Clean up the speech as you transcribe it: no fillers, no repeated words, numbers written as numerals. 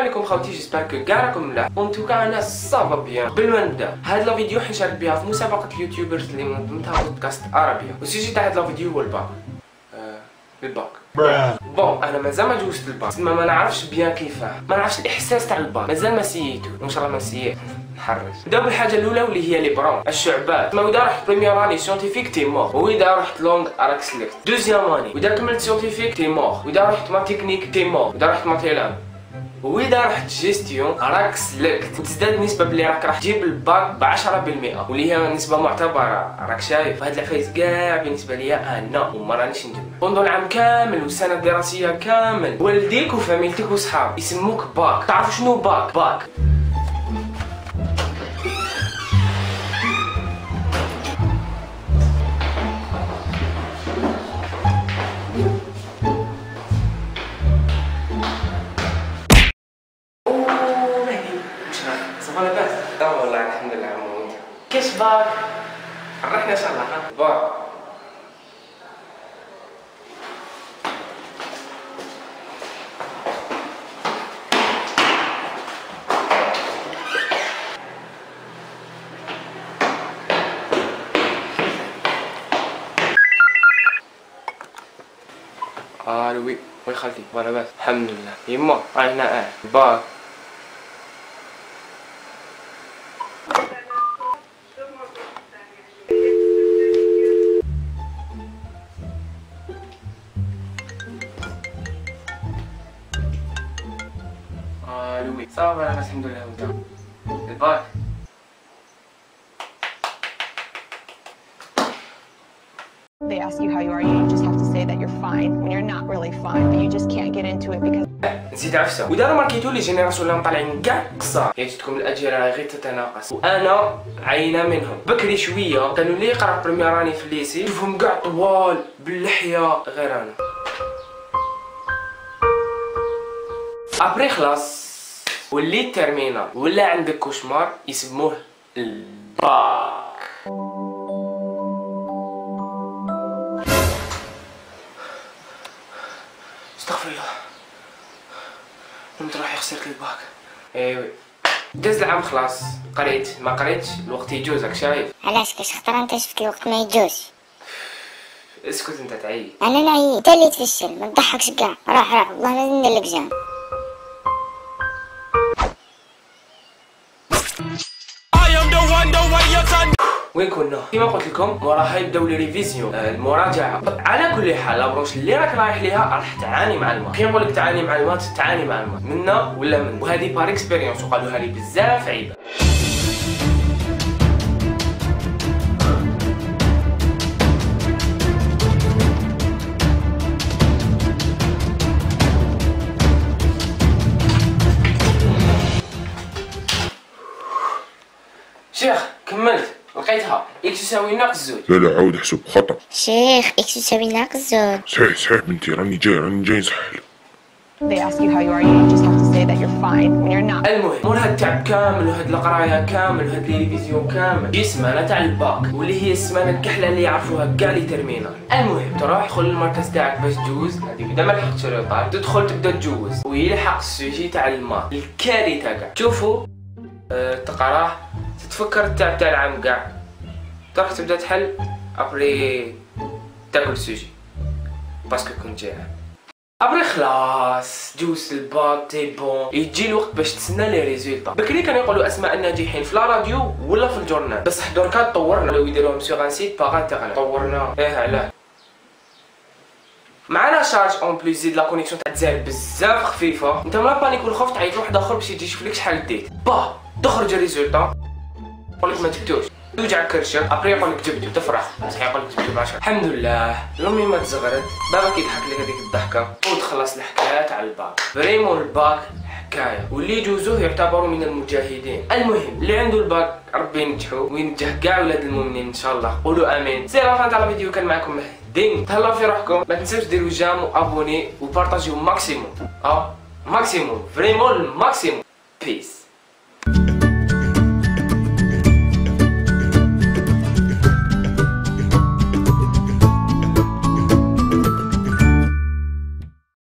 عليكم خوتي، جيسبر كو كاع راكم ملاح. اون توكا انا صافا بيان. قبل ما نبدا هاد لا فيديو حنشارك بها في مسابقه اليوتيوبرز اللي منظمتها بودكاست عربيه، والسوجي تاع هاد لا فيديو هو الباك. الباك بون انا مازال ما جوزت الباك، تما ما نعرفش بيان كيفاه، ما نعرفش الاحساس تاع الباك، مازال ما سييتو، وان شاء الله ما سييت نحرج. نبداو بالحاجه الاولى واللي هي لي برون الشعبات. ما اذا رحت بريمير اني سيونتيفيك تي مور، واذا رحت لونغ راك سلكت. دوزيام اني واذا كملت سيونتيفيك تي مور، واذا رحت ما تكنيك تي مور، واذا رحت ماتيلان، واذا رحت جيستيون راك سلكت. وتزداد نسبه بلي راك تجيب الباك ب 10%، واللي هي نسبه معتبره. راك شايف هاد العفايس كاع بالنسبه ليا انا وما رانيش نجمع بوندو العام كامل والسنه الدراسيه كامل، والديك وفاميلتك وصحابك يسموك باك. تعرفوا شنو باك؟ باك صافا لاباس؟ والله الحمد لله عمو. كاش باك؟ عرفنا ان شاء الله. باك وي وي خالتي فوالا لاباس الحمد لله. يما رانا باك وي صافا لاباس الحمد لله. وانت الباك They ask you how you are, you just have to say that you're fine when you're not really fine, but you just can't get into it because نسيت عفسه. واذا ماركيتو لي جينيراسيون اللي طالعين كاع قصار، يجدكم الاجيال غير تتناقص، وانا عينه منهم. بكري شويه كانوا اللي يقرا بريمير اني في الليسي شوفهم كاع طوال باللحيه غير انا. ابري خلاص وليت ترمينال ولا عندك كوشمار يسموه الباك. استغفر الله، نمت روحي خسرت الباك. ايوي داز العام خلاص، قريت ما قريتش الوقت يجوز. راك شايف علاش؟ كاش خطره انت شفت الوقت ما يجوز. اسكت انت تعيي. انا نعيي انت اللي تفشل، ما تضحكش كاع. راح والله لازم ندير لك جام. وين كنا؟ كما قلت لكم موراها يبداو لي ريفيزيون المراجعه. على كل حال لابروش اللي راك رايح ليها راح تعاني مع المات. كي نقول لك تعاني مع المات، تعاني مع المات منا ولا من، وهذه بار اكسبيريونس وقالوها لي بزاف عيبه. شيخ كملت لقيتها اكس يساوي ناقص زوج. لا لا عاود حسب خطأ. شيخ اكس يساوي ناقص زوج. صحيح بنتي، راني جاي نسحل. they ask you how you are, you just have to say that you're fine when you're not. المهم مور هاد التعب كامل وهاد القرايه كامل وهاد لي ريفيزيون كامل، جي السمانه تاع الباك واللي هي السمانه الكحله اللي يعرفوها كاع لي ترمينال. المهم تروح تدخل المركز تاعك باش تجوز. هذيك اذا ما لحقتش الريطار تدخل تبدا تجوز، ويلحق السوجي تاع الماء الكارثه كاع. تشوفوا تقراه تتفكر التعب تاع العام كاع، تروح تبدا تحل ابري تاكل السوجي باسكو كنت جايع. ابري خلاص جوز الباك تي بون، يجي الوقت باش تسنى لي ريزولطا. بكري كانوا يقولوا اسماء الناجحين في لا راديو ولا في الجورنال، بصح دركا طورنا ولاو يديروهم سوغ ان سيت باغ انترنت. طورنا علاه معنا شارج اون بليس. زيد لا كونيكسيون تاع الجزائر بزاف خفيفه. انت ملا بانيك والخوف تعيط لواحد اخر باش يجي يشوف لك شحال ديت. تخرج الريزولطا يقولك ما جبتوش، توجع كرشك. ابري يقولك جبتو تفرح، بصح يقولك جبتو ب10. الحمد لله لامي ما تزغرت، بابا كيضحك لك هذيك الضحكه وتخلص الحكايه تاع الباك. فريمون الباك حكايه، واللي يجوزوه يعتبروا من المجاهدين. المهم اللي عنده الباك ربي ينجحو وينجح كاع ولاد المؤمنين ان شاء الله. قولوا امين. سي لافان تاع الفيديو، كان معكم مهدي. تهلاو في روحكم، ما تنساوش ديروا جام وابوني وبارطاجيو ماكسيموم. ماكسيموم فريمون الماكسيموم. بيس.